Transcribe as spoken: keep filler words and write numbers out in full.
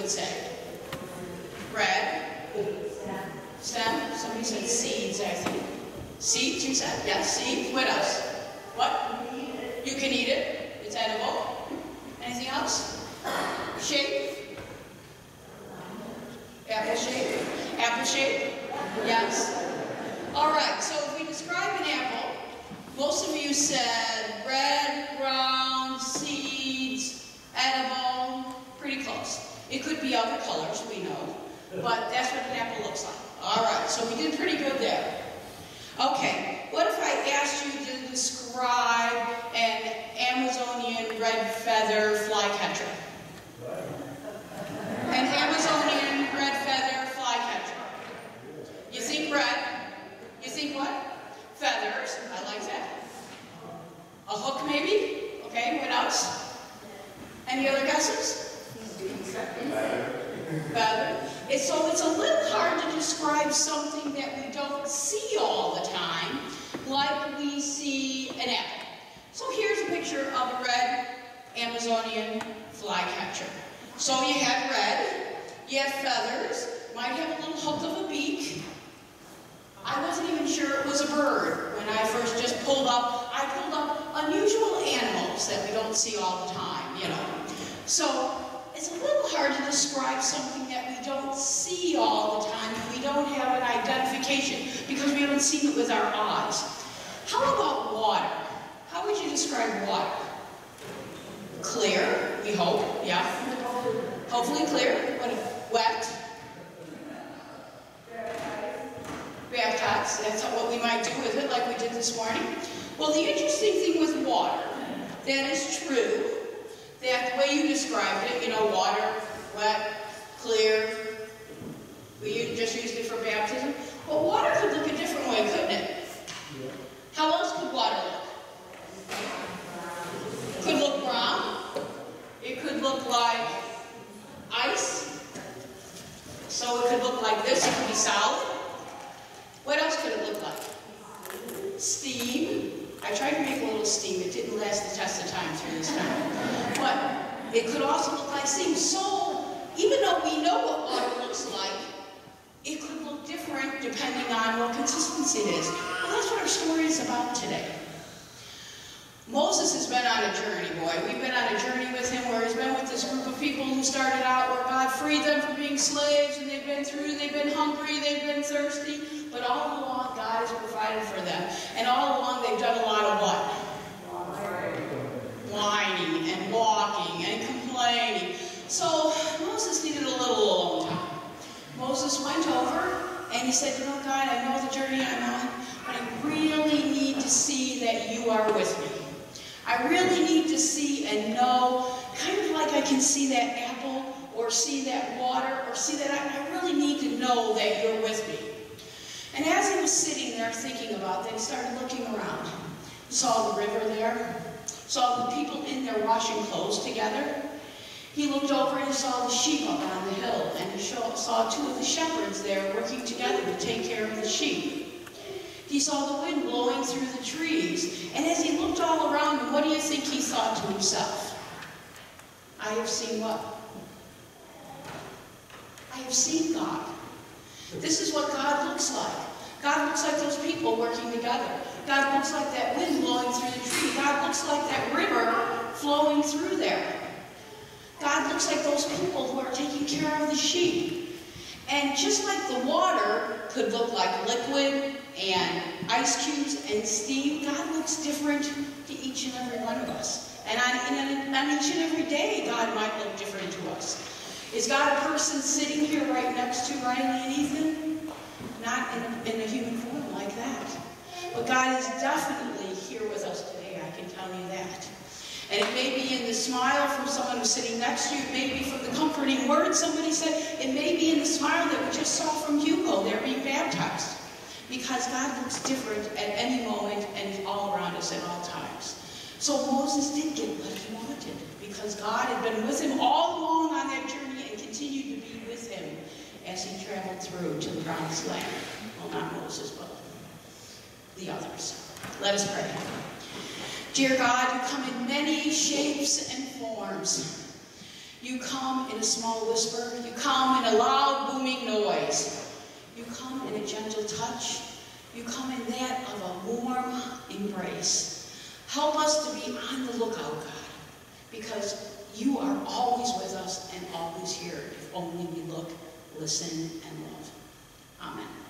would say? Bread. Stem. Somebody said seeds, I think. Seeds, you said? Yes, seeds. What else? What? You can eat it. It's edible. Anything else? Shape? Apple shape? Apple shape? Yes. All right, so if we describe an apple, most of you said red, brown, seeds, edible, pretty close. It could be other colors, we know, but that's what an apple looks like. All right, so we did pretty good there. Okay, what if I asked you to describe an Amazonian red feather flycatcher? An Amazonian red feather flycatcher. You think red? You think what? Feathers. I like that. A hook, maybe? Okay, what else? Any other guesses? Feather. It's, so it's a little hard to describe something that we don't see all the time, like we see an apple. So here's a picture of a red Amazonian flycatcher. So you have red, you have feathers, might have a little hook of a beak. I wasn't even sure it was a bird when I first just pulled up. I pulled up unusual animals that we don't see all the time, you know. So it's a little hard to describe something that we don't see all the time and we don't have an identification because we haven't seen it with our eyes. How about water? How would you describe water? Clear, we hope, yeah. Hopefully clear. What? Wet? Baptized. That's what we might do with it, like we did this morning. Well, the interesting thing with water, that is true, that the way you described it, you know, water, wet, clear, we just used it for baptism. But water could look a different way, couldn't it? How else could water look? It could look brown. It could look like ice. So it could look like this, it could be solid. What else could it look like? Steam. I tried to make a little steam. It didn't last the test of time through this time. But it could also look like steam. So even though we know what water looks like, it could look different depending on what consistency it is. Well, that's what our story is about today. Moses has been on a journey, boy. We've been on a journey with him where he's been with this group of people who started out where God freed them from being slaves, and they've been through, they've been hungry, they've been thirsty, but all along God has provided for them. And all along they've done a lot of what? Whining and walking and complaining. So Moses needed a little alone time. Moses went over and he said, you know, God, I know the journey I'm on, but I really need to see that you are with me. I really need to see and know, kind of like I can see that apple, or see that water, or see that I, I really need to know that you're with me. And as he was sitting there thinking about that, he started looking around. He saw the river there, saw the people in there washing clothes together. He looked over and he saw the sheep up on the hill, and he saw two of the shepherds there working together to take care of the sheep. He saw the wind blowing through the trees, and as he looked all around him, what do you think he thought to himself? I have seen what? I have seen God. This is what God looks like. God looks like those people working together. God looks like that wind blowing through the tree. God looks like that river flowing through there. God looks like those people who are taking care of the sheep. And just like the water could look like liquid and ice cubes and steam, God looks different to each and every one of us. And on, and on each and every day, God might look different to us. Is God a person sitting here right next to Riley and Ethan? Not in, in a human form like that. But God is definitely here with us today, I can tell you that. And it may be in the smile from someone who's sitting next to you. It may be from the comforting words somebody said. It may be in the smile that we just saw from Hugo. They're being baptized. Because God looks different at any moment and He's all around us at all times. So Moses did get what he wanted because God had been with him all along on that journey and continued to be with him as he traveled through to the promised land. Well, not Moses, but the others. Let us pray. Dear God, you come in many shapes and forms. You come in a small whisper. You come in a loud, booming noise. You come in a gentle touch. You come in that of a warm embrace. Help us to be on the lookout, God, because you are always with us and always here if only we look, listen, and love. Amen.